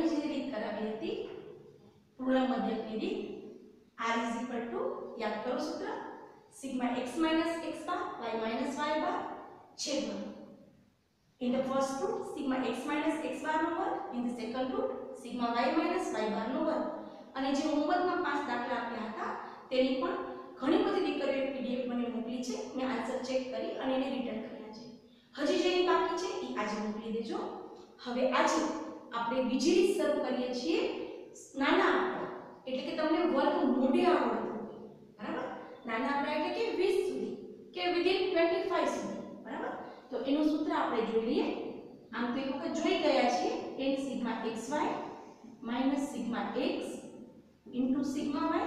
જ રીત કરાવી હતી, પૂર્ણ મધ્યકની રીત. r યાદ કરો સૂત્ર, sigma x minus x bar y minus y bar છેદમાં in the first root sigma x minus x bar નો વર્ગ, in the second root sigma y minus y bar નો વર્ગ. અને જે હોમવર્કમાં 5 દાખલા આપ્યા હતા તેની પણ ઘણી બધી દીકરીઓએ પીડીએફ મને મોકલી છે. મેં આન્સર ચેક કરી અને એને રિટર્ન કર્યા છે. હજી જેની બાકી છે એ આજે મોકલી દેજો. હવે આજે આપણે બીજી રીત શરૂ કરીએ છીએ, નાના આંકડા એટલે કે તમને વર્ગ મોઢે આવડતું હોય, બરાબર. નાના આંકડા એટલે કે 20 સુધી કે વિધિન 25 સુધી, બરાબર. તો એનું સૂત્ર આપણે જોઈ લઈએ. આમ તો એક વખત જોઈ ગયા છીએ, n sigma xy minus sigma x into sigma y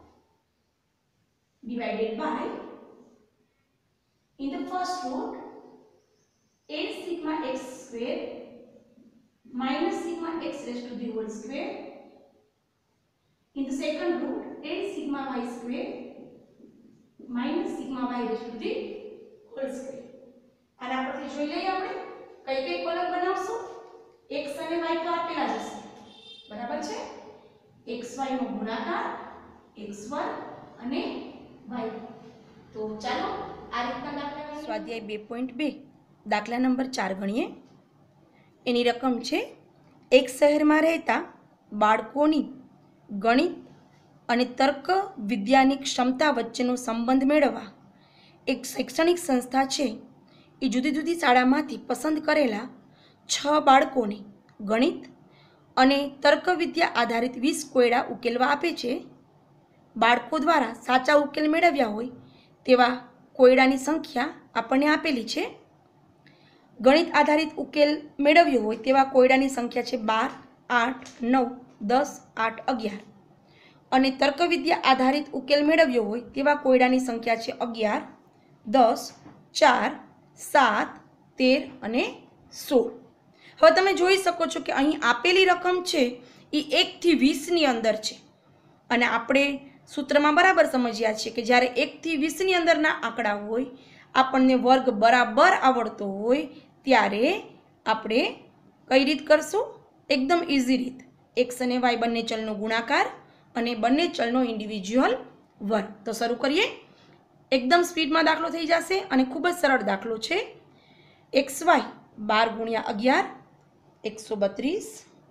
divided by in the first root n sigma x square minus sigma x raised to the whole square, in the second root n sigma y square minus sigma y raised to the whole square. આના પરથી જોઈ લઈએ આપણે કઈ કઈ column બનાવશું. x અને y તો આપેલા જ હશે, બરાબર છે. xy નો ગુણાકાર x1 અને y. તો ચાલો આ રીતના દાખલા સ્વાધ્યાય 2.2 દાખલા નંબર 4 ગણીએ. એની રકમ છે, એક શહેરમાં રહેતા બાળકોની ગણિત અને તર્ક વિદ્યાની ક્ષમતા વચ્ચેનો સંબંધ મેળવવા એક શૈક્ષણિક સંસ્થા છે એ જુદી જુદી શાળામાંથી પસંદ કરેલા 6 બાળકોને ગણિત અને તર્કવિદ્યા આધારિત 20 કોયડા ઉકેલવા આપે છે. બાળકો દ્વારા સાચા ઉકેલ મેળવ્યા હોય તેવા કોયડાની સંખ્યા આપણને આપેલી છે. ગણિત આધારિત ઉકેલ મેળવ્યો હોય તેવા કોયડાની સંખ્યા છે 12, 8, 9, 10, 8, 11 અને તર્કવિદ્યા આધારિત ઉકેલ મેળવ્યો હોય તેવા કોયડાની સંખ્યા છે 11, 10, 4, 7, 13 અને 16. હવે તમે જોઈ શકો છો કે અહીં આપેલી રકમ છે એ 1 થી 20ની અંદર છે અને આપણે સૂત્રમાં બરાબર સમજ્યા છે કે જ્યારે 1 થી 20ની અંદરના આંકડા હોય, આપણને વર્ગ બરાબર આવડતો હોય ત્યારે આપણે કઈ રીત કરશું? એકદમ ઇઝી રીત, x અને y બંને ચલનો ગુણાકાર અને બંને ચલનો ઇન્ડિવિજ્યુઅલ વર્ગ. તો શરૂ કરીએ. એકદમ સ્પીડમાં દાખલો થઈ જશે અને ખૂબ જ સરળ દાખલો છે. xy 12 ગુણ્યા 11 132,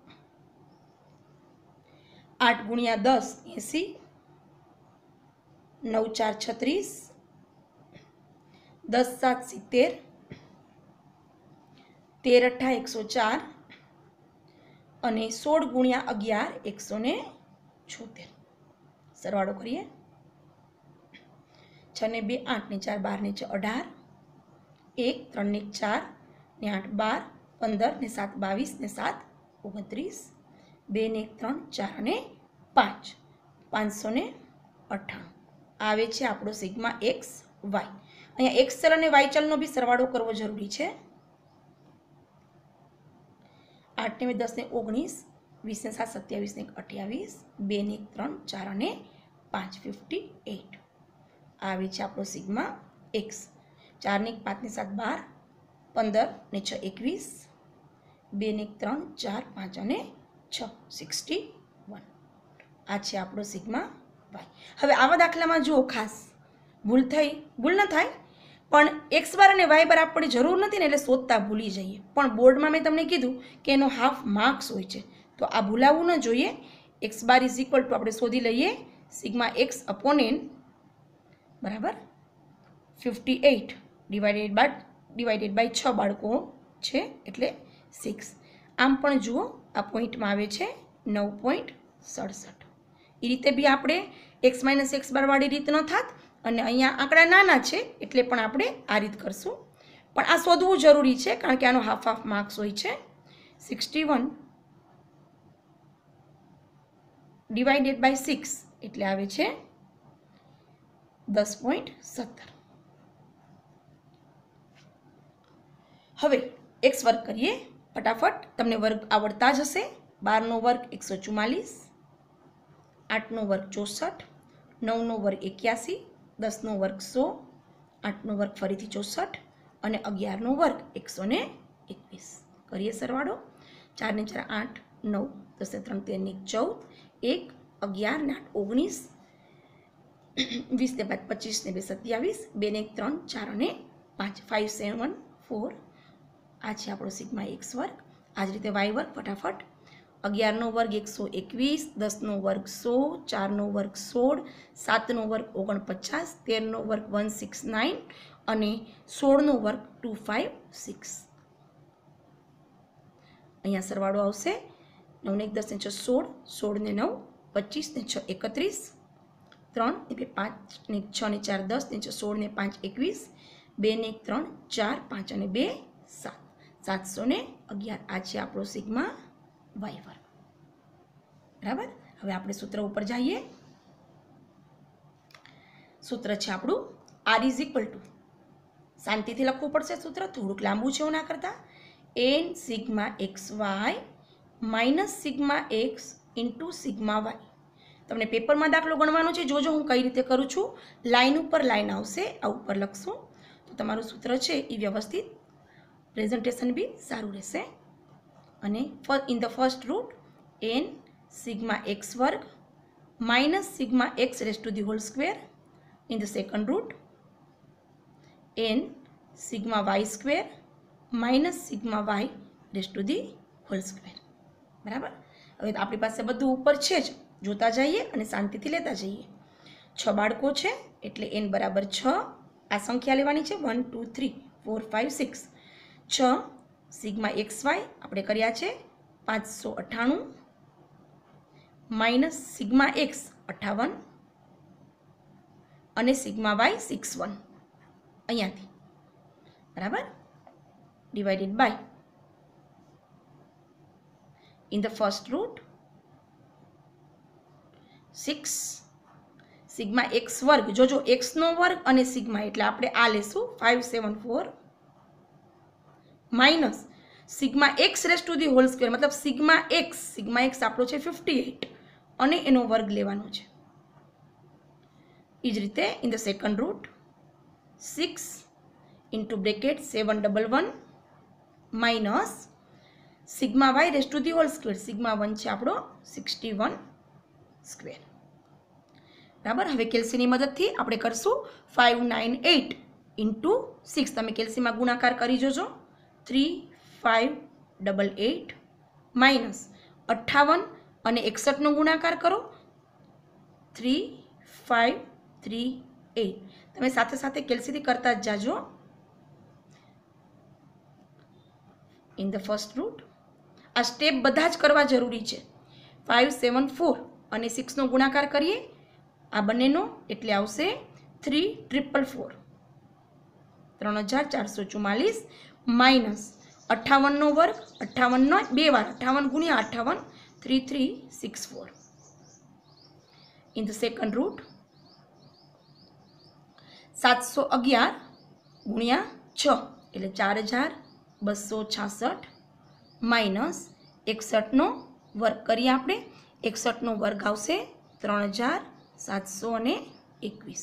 8 ગુણ્યા 10 80, 9 4 36, 10 7 70, 13 8 104 અને 16 ગુણ્યા 11 176. સરવાળો કરીએ. 6 ને 2 8 ને 4 12 ને 18, 1 3 ને 4 ને 8 12, 15 ને 7 22 ને 7 29, 2 ને 3 4 અને 5 598 આવે છે આપણો સિગ્મા x y. અહીંયા x ચલ અને y ચલનો બી સરવાળો કરવો જરૂરી છે. 8 ને 10 ને 19, 20 ને 7 27 ને 28, 2 ને 3 4 અને 5 58 આવે છે આપણો સિગ્મા x. 4 ને 5 ને 7 12, 15 ને 6 21, 2 ને 3 4 5 અને 6 61 આ છે આપણો સિગ્મા y. હવે આવા દાખલામાં જો ખાસ ભૂલ ન થાય પણ x બાર અને y બાર આપણે જરૂર નથી ને એટલે શોધતા ભૂલી જઈએ, પણ બોર્ડમાં મેં તમને કીધું કે એનો હાફ માર્ક્સ હોય છે તો આ ભૂલાવવું ન જોઈએ. x bar is equal to આપણે શોધી લઈએ સિગ્મા x અપોન n બરાબર 58 ડિવાઇડેડ બાય 6 બાળકો છે એટલે 6. આમ પણ જુઓ આ પોઈન્ટમાં આવે છે 9.67. એ રીતે બી આપણે x માઇનસ x બાર વાળી રીત ન થાત અને અહીંયા આંકડા નાના છે એટલે પણ આપણે આ રીત કરશું, પણ આ શોધવું જરૂરી છે કારણ કે આનો હાફ માર્ક્સ હોય છે. 61 ડિવાઇડેડ બાય 6 એટલે આવે છે 10.17. હવે x વર્ગ કરીએ ફટાફટ, તમને વર્ગ આવડતા જ હશે. 12 નો વર્ગ 144, 8 નો વર્ગ 64, 9 નો વર્ગ 81, 10 નો વર્ગ 100, 8 નો વર્ગ ફરીથી 64 અને 11 નો વર્ગ 121. કરીએ સરવાળો. 4 ને 4 8, 9 10 ને 3 13 ને 14 1 11 ને 8 19 20 ને 5 25 ને 2 27 2 ને 3 4 અને 5 5 7 4 આ છે આપણો સિગ્મા એક્સ વર્ગ. આ જ રીતે વાય વર્ગ ફટાફટ 11 નો વર્ગ 121 10 નો વર્ગ 100 4 નો વર્ગ 16 7 નો વર્ગ 49 13 નો વર્ગ 169 અને 16 નો વર્ગ 256. અહીંયા સરવાળો આવશે 9 ને 1 10 ને 6 16 16 ને 9 25 ને 6 31 3 ને 2 5 ને 6 ને 4 10 ને 6 16 ને 5 21 2 ને 3 4 5 અને 2 7 711. આ છે આપણો સિગ્મા વાય વર્ગ. બરાબર. હવે આપણે સૂત્ર ઉપર જઈએ. સૂત્ર છે આપણું આર ઇઝ ઇક્વલ ટુ, શાંતિથી લખવું પડશે સૂત્ર, થોડુંક લાંબુ છે એવું ના કરતા, n sigma x y minus sigma x into sigma y. તમને પેપરમાં દાખલો ગણવાનો છે, જોજો હું કઈ રીતે કરું છું. લાઈન ઉપર લાઈન આવશે, આ ઉપર લખશું તો તમારું સૂત્ર છે એ વ્યવસ્થિત, પ્રેઝન્ટેશન બી સારું રહેશે. અને in the first root n sigma x વર્ગ minus sigma x raise to the whole square. In the second root n sigma y square minus sigma y raise to the whole square. બરાબર. હવે આપણી પાસે બધું ઉપર છે જ, જોતા જઈએ અને શાંતિથી લેતા જઈએ. 6 બાળકો છે એટલે એન બરાબર 6. આ સંખ્યા લેવાની છે 1 2 3 4 5 6. 6 સિગ્મા એક્સ વાય આપણે કર્યા છે 598 માઇનસ સિગ્મા એક્સ 58 અને સિગ્મા વાય 61 અહીંયાથી. બરાબર. Divided by in the first root 6 sigma x વર્ગ, જોજો એક્સનો વર્ગ અને સિગ્મા એટલે આપણે આ લેશું 574 minus sigma x raise to the whole square, મતલબ સિગ્મા એક્સ આપણો છે 58 અને એનો વર્ગ લેવાનો છે. એ જ રીતે in the second root 6 into bracket 711 minus sigma y raise to the whole square, sigma 1 છે આપણો 61 સ્ક્વેર. બરાબર. હવે કેલ્સીની મદદથી આપણે કરશું 598 ઇન્ટુ 6. તમે કેલ્સીમાં ગુણાકાર કરી જોજો. 3588 માઇનસ 58 અને 61નો ગુણાકાર કરો 3538. તમે સાથે સાથે કેલ્સીથી કરતા જ જાજો. ઇન ધ ફર્સ્ટ રૂટ આ સ્ટેપ બધા જ કરવા જરૂરી છે. 574 અને 6નો ગુણાકાર કરીએ આ બંનેનો એટલે આવશે 3444 3444 માઇનસ 58નો વર્ગ, 58નો 2 વાર 58 ગુણ્યા 58 3364. ઇન ધ સેકન્ડ રૂટ 711 ગુણ્યા 6 એટલે 4266 માઇનસ 61નો વર્ગ કરીએ આપણે, 61નો વર્ગ આવશે 3721.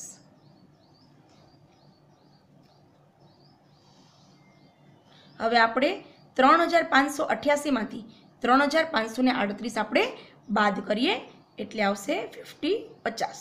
હવે આપણે 3588માંથી 3538 આપણે બાદ કરીએ એટલે આવશે 50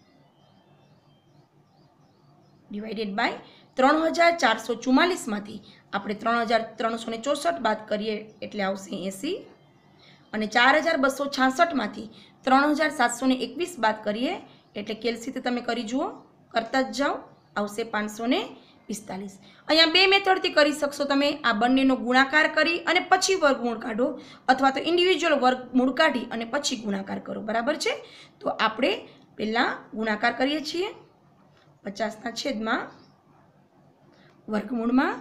ડિવાઇડેડ બાય 3444માંથી આપણે 3364 બાદ કરીએ એટલે આવશે 80 અને 4266માંથી 3721 બાદ કરીએ એટલે કેલ્સીથી તમે કરી જુઓ, કરતા જ જાઓ, આવશે 545. અહીંયા બે મેથડથી કરી શકશો તમે. આ બંનેનો ગુણાકાર કરી અને પછી વર્ગમૂળ કાઢો અથવા તો ઇન્ડિવિજ્યુઅલ વર્ગમૂળ કાઢી અને પછી ગુણાકાર કરો. બરાબર છે. તો આપણે પહેલાં ગુણાકાર કરીએ છીએ 50ના છેદમાં વર્ગમૂળમાં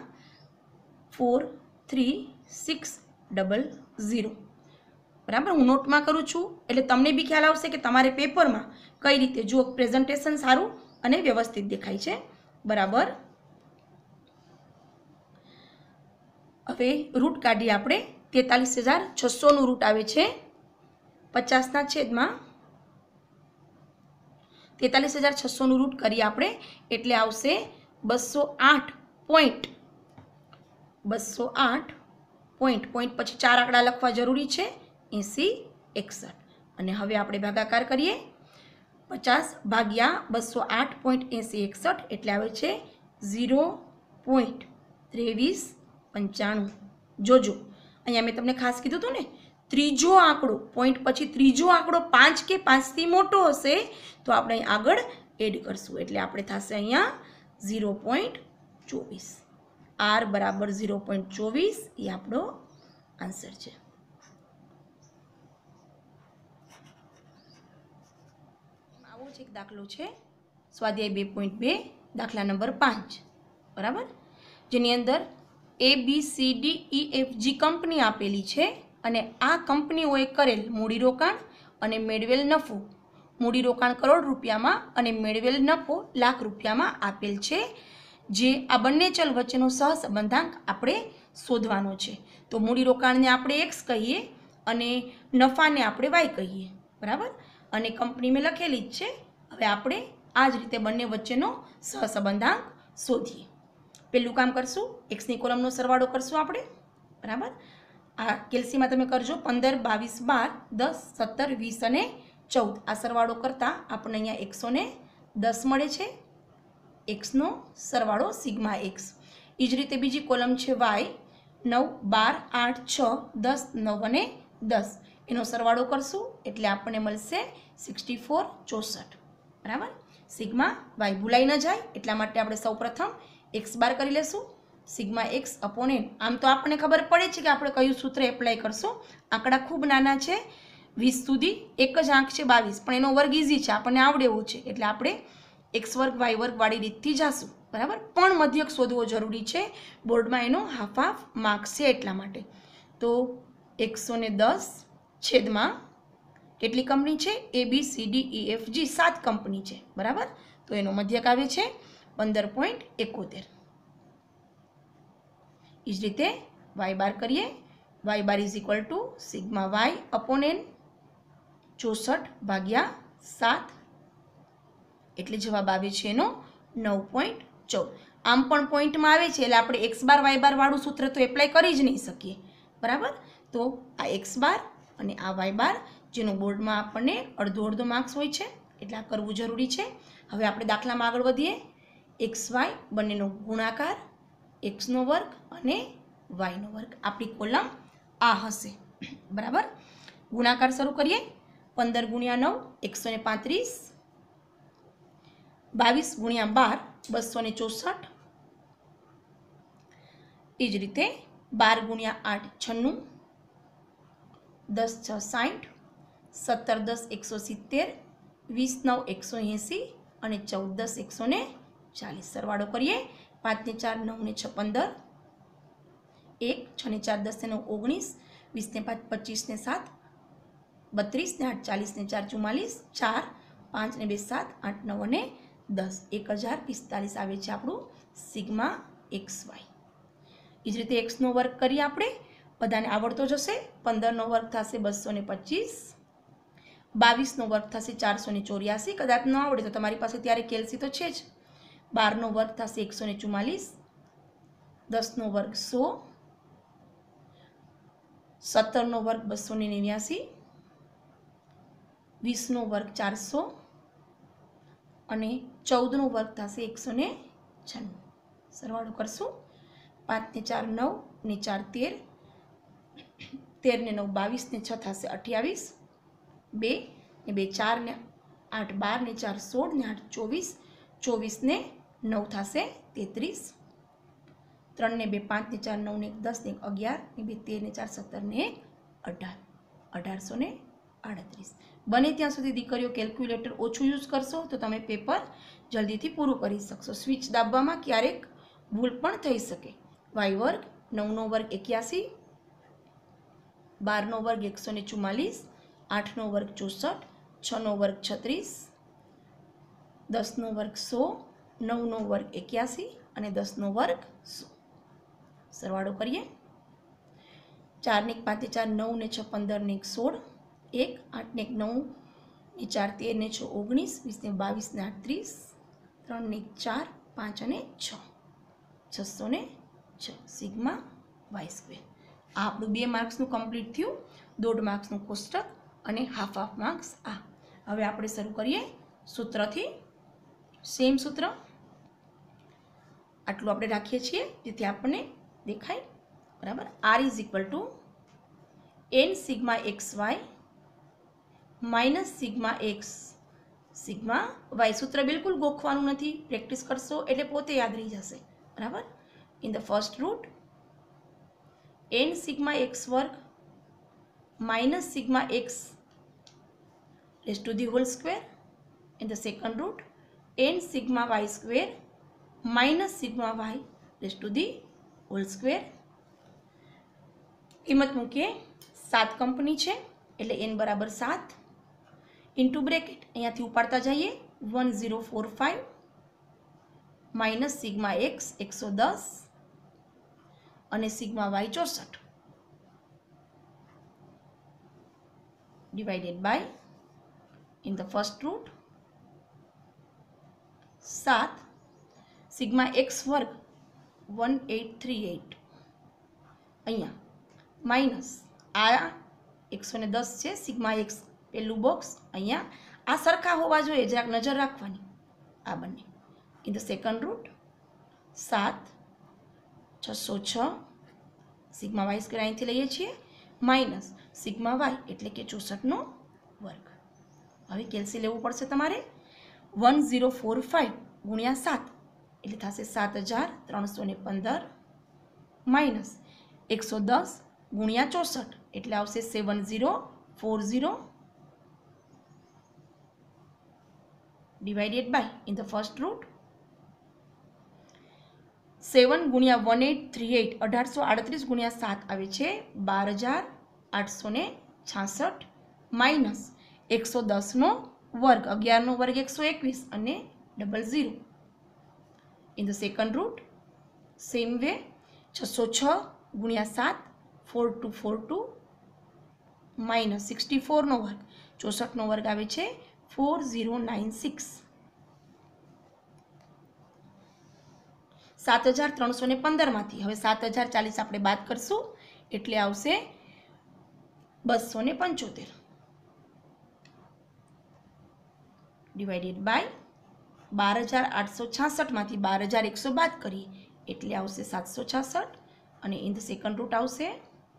43600. બરાબર. હું નોટમાં કરું છું એટલે તમને બી ખ્યાલ આવશે કે તમારે પેપરમાં કઈ રીતે જુઓ, પ્રેઝન્ટેશન સારું અને વ્યવસ્થિત દેખાય છે. બરાબર. હવે રૂટ કાઢીએ આપણે. 43600નું રૂટ આવે છે 50ના છેદમાં 43600નું રૂટ કરીએ આપણે એટલે આવશે 208 પોઈન્ટ. પોઈન્ટ પછી 4 આંકડા લખવા જરૂરી છે. 8061 અને હવે આપણે ભાગાકાર કરીએ 50 ભાગ્યા 208.8061 એટલે આવે છે 0.2395. જોજો અહીંયા મેં તમને ખાસ કીધું હતું ને ત્રીજો આંકડો પોઈન્ટ પછી ત્રીજો આંકડો 5 કે 5 થી મોટો હશે તો આપણે અહીં આગળ એડ કરશું એટલે આપણે થશે અહીંયા 0.24. r બરાબર 0.24 એ આપણો આન્સર છે. આવો જ એક દાખલો છે સ્વાધ્યાય 2.2 દાખલા નંબર 5 બરાબર, જેની અંદર ABCDEFG કંપની આપેલી છે અને આ કંપનીઓએ કરેલ મૂડીરોકાણ અને મેળવેલ નફો, મૂડીરોકાણ કરોડ રૂપિયામાં અને મેળવેલ નફો લાખ રૂપિયામાં આપેલ છે. જે આ બંને ચલ વચ્ચેનો સહસંબંધાંક આપણે શોધવાનો છે. તો મૂડીરોકાણને આપણે x કહીએ અને નફાને આપણે y કહીએ બરાબર, અને કંપની મેં લખેલી જ છે. હવે આપણે આ જ રીતે બંને વચ્ચેનો સહસંબંધાંક શોધીએ. પહેલું કામ કરશું, એક્સની કોલમનો સરવાળો કરશું આપણે બરાબર. આ કેલ્સીમાં તમે કરજો 15, 22, 12, 10, 17, 20 અને 14. આ સરવાળો કરતાં આપણને અહીંયા 110 મળે છે. એક્સનો સરવાળો સિગ્મા એક્સ. એ જ રીતે બીજી કોલમ છે વાય, 9, 12, 8, 6, 10, 9 અને 10. એનો સરવાળો કરશું એટલે આપણને મળશે 64, 64 બરાબર. સિગ્મા વાય ભૂલાઈ ન જાય એટલા માટે આપણે સૌપ્રથમ એક્સ બાર કરી લેશું. Sigma x upon n. આમ તો આપણને ખબર પડે છે કે આપણે કયું સૂત્ર એપ્લાય કરશું. આંકડા ખૂબ નાના છે, 20 સુધી એક જ આંક છે 22, પણ એનો વર્ગ ઇઝી છે, આપણને આવડે એવું છે એટલે આપણે એક્સ વર્ગ વાય વર્ગ વાળી રીતથી જાશું બરાબર. પણ મધ્યક શોધવો જરૂરી છે, બોર્ડમાં એનો હાફ માર્ક્સ છે એટલા માટે. તો 110 છેદમાં કેટલી કંપની છે? ABCDEFG 7 કંપની છે બરાબર. તો એનો મધ્યક આવે છે 15.71. એ જ રીતે વાય બાર કરીએ. Y bar is equal to sigma y upon n 64 ભાગ્યા 7 એટલે જવાબ આવે છે એનો 9.14. આમ પણ પોઈન્ટમાં આવે છે એટલે આપણે એક્સ બાર વાય બાર વાળું સૂત્ર તો એપ્લાય કરી જ નહીં શકીએ બરાબર. તો આ એક્સ બાર અને આ વાય બાર જેનો બોર્ડમાં આપણને અડધો માર્ક્સ હોય છે એટલે આ કરવું જરૂરી છે. હવે આપણે દાખલામાં આગળ વધીએ. એક્સ વાય બંનેનો ગુણાકાર, એક્સનો વર્ગ અને વાયનો વર્ગ. આપણી કોલમ આ હશે બરાબર. ગુણાકાર શરૂ કરીએ. 15 ગુણ્યા 9 135, 22 ગુણ્યા 12 264. એ જ રીતે 12 ગુણ્યા 8 96, 10 6 60, 17 10 170, 20 9 180 અને 14 10 140. સરવાળો કરીએ. 5 ને 4 9 ને 6 15, 1 6 ને 4 10 ને 9 19, 20 ને 5 25 ને 7 32 ને 8 40 ને 4 44, 4 5 ને 2 7 8 9 અને 10 1045 આવે છે આપણું સિગ્મા એક્સ વાય. એ જ રીતે એક્સનો વર્ગ કરીએ આપણે, બધાને આવડતો જશે. 15નો વર્ગ થશે 225, 22નો વર્ગ થશે 484. કદાચ ન આવડે તો તમારી પાસે ત્યારે કેલ્સી તો છે જ. 12નો વર્ગ થશે 144, 10નો વર્ગ 100, 17નો વર્ગ 289, 20નો વર્ગ 400 અને 14નો વર્ગ થશે 196. સરવાળો કરશું. 5 ને 4 9 ને 4 13, 13 ને 9 22 ને 6 થશે 28, 2 ને 2 4 ને 8 12 ને 4 16 ને 8 24, 24 ને 9 થશે 33, 3 ને 2 5 ને 4 9 ને 1 10 ને 1 11 ને 2 13 ને 4 17 ને 18, 1838. બને ત્યાં સુધી દીકરીઓ કેલ્ક્યુલેટર ઓછું યુઝ કરશો તો તમે પેપર જલ્દીથી પૂરું કરી શકશો. સ્વિચ દાબવામાં ક્યારેક ભૂલ પણ થઈ શકે. વાય વર્ગ 9નો વર્ગ 81, 12નો વર્ગ 144, 8નો વર્ગ 64, 6નો વર્ગ 36, 10નો વર્ગ 100, 9નો વર્ગ 81 અને 10નો વર્ગ 100. સરવાળો કરીએ. 4 ને 5 ને 4 9 ને 6 15 ને 16, 1 8 ને 9 ને 4 13 ને 6 19, 20 ને 22 ને 8 30, 3 ને 4 5 અને 6 606 સિગ્મા વાય સ્ક્વેર. આ આપણું 2 માર્ક્સનું કમ્પ્લીટ થયું, 1.5 માર્ક્સનું કોષ્ટક અને હાફ માર્ક્સ આ. હવે આપણે શરૂ કરીએ સૂત્રથી. સેમ સૂત્ર આટલું આપણે રાખીએ છીએ જેથી આપણને દેખાય, બરાબર. R is equal to n sigma x y minus sigma x sigma y. સૂત્ર બિલકુલ ગોખવાનું નથી, પ્રેક્ટિસ કરશો એટલે પોતે યાદ રહી જશે, બરાબર. In the first root n sigma x વર્ગ minus sigma x raised to the whole square. In the second root n sigma y square minus sigma y raised to the whole square. કિંમત મૂકીએ. 7 company છે એટલે n બરાબર 7 into bracket અહીંયાથી ઉપાડતા જઈએ 1045 minus sigma x 110 અને sigma y 64 divided by in the first root 7 sigma x વર્ગ 1838 અહીંયા માઇનસ આ 110 છે સિગ્મા એક્સ પહેલું બોક્સ અહીંયા આ સરખા હોવા જોઈએ, જરાક નજર રાખવાની આ બંને. In the second root 7 606 sigma y square અહીંથી લઈએ છીએ માઇનસ સિગ્મા વાય એટલે કે 64નો વર્ગ. હવે કેલ્સી લેવું પડશે તમારે. 1045 ગુણ્યા 7 એટલે થશે 7315 માઇનસ 110 ગુણ્યા 64 એટલે આવશે 7040 divided by in the first root 7 ગુણ્યા 1838 1838 ગુણ્યા 7 આવે છે 12866 માઇનસ 110નો વર્ગ 11નો વર્ગ 121 અને 00. In the second root same way 606 ગુણ્યા 7 4242 માઇનસ 64નો વર્ગ 64નો વર્ગ આવે છે 4096. 7315 માંથી હવે 7040 આપણે બાદ કરશું એટલે આવશે 275 ડિવાઇડેડ બાય 12866 માંથી 12100 બાદ કરીએ એટલે આવશે 766 અને ઇન ધ સેકન્ડ રૂટ આવશે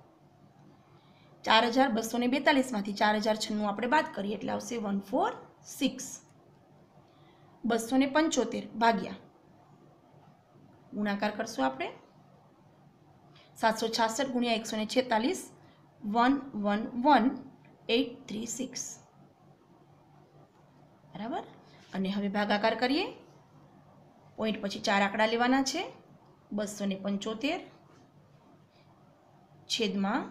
4242 માંથી 4096 આપણે બાદ કરીએ એટલે આવશે 146. 275 ભાગ્યા ગુણાકાર કરશું આપણે 766 ગુણ્યા 146 111836 બરાબર. અને હવે ભાગાકાર કરીએ. પોઈન્ટ પછી 4 આંકડા લેવાના છે 275 છેદમાં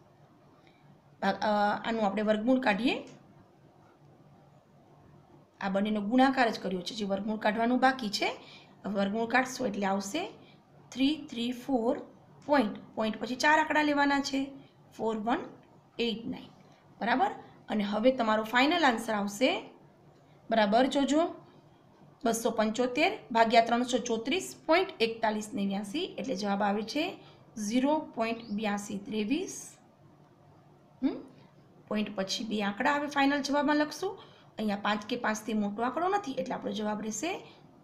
આનું આપણે વર્ગમૂળ કાઢીએ. આ બંનેનો ગુણાકાર જ કર્યો છે, જે વર્ગમૂળ કાઢવાનું બાકી છે. વર્ગમૂળ કાઢશો એટલે આવશે 334 પોઈન્ટ પછી 4 આંકડા લેવાના છે 4189 બરાબર. અને હવે તમારો ફાઇનલ આન્સર આવશે, બરાબર જોજો, 275 ભાગ્યા 334.4189 એટલે જવાબ આવે છે 0.8223. પોઈન્ટ પછી 2 આંકડા હવે ફાઇનલ જવાબમાં લખશું. અહીંયા 5 કે 5થી મોટો આંકડો નથી એટલે આપણો જવાબ રહેશે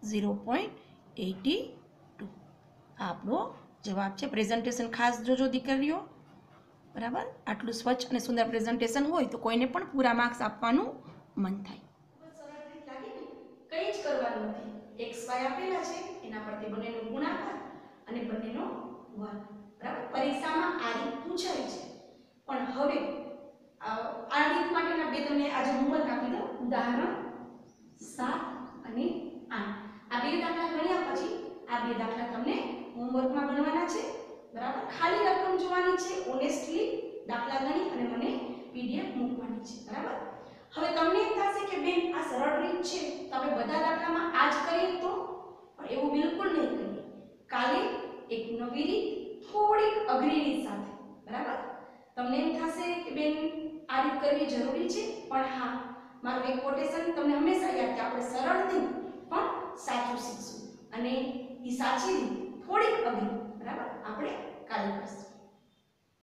0.82. આ આપણો જવાબ છે. પ્રેઝન્ટેશન ખાસ જોજો દીકરીઓ, બરાબર. આટલું સ્વચ્છ અને સુંદર પ્રેઝન્ટેશન હોય તો કોઈને પણ પૂરા માર્ક્સ આપવાનું મન થાય. કંઈ જ કરવાનું નથી. એક્સ વાય આપેલા છે એના પરથી બંનેનો ગુણાકાર અને બંનેનો વર્ગ, બરાબર. પરીક્ષામાં આ રીત પૂછાય છે પણ હવે આ રીત માટેના બે તમને આજે હોમવર્ક આપી દો. ઉદાહરણ 7 અને 8 આ બે દાખલા ગણ્યા પછી આ બે દાખલા તમને હોમવર્કમાં ગણવાના છે, બરાબર. ખાલી રકમ જોવાની છે, ઓનેસ્ટલી દાખલા ગણી અને મને પીડીએફ મૂકવાની છે, બરાબર. હવે તમને એમ થશે કે બેન આ સરળ રીત છે, તમે બધા દાખલામાં આ જ કરીએ તો, પણ એવું બિલકુલ નહીં કરીએ. કાલે એક નવી રીત, થોડીક અઘરી રીત સાથે, બરાબર. તમને એમ થશે કે બેન આ રીત કરવી જરૂરી છે, પણ હા, મારું એક કોટેશન તમને હંમેશા યાદ કે આપણે સરળ નહીં પણ સાચું શીખશું અને એ સાચી રીત થોડીક અઘરી, બરાબર, આપણે કાલે કરશું.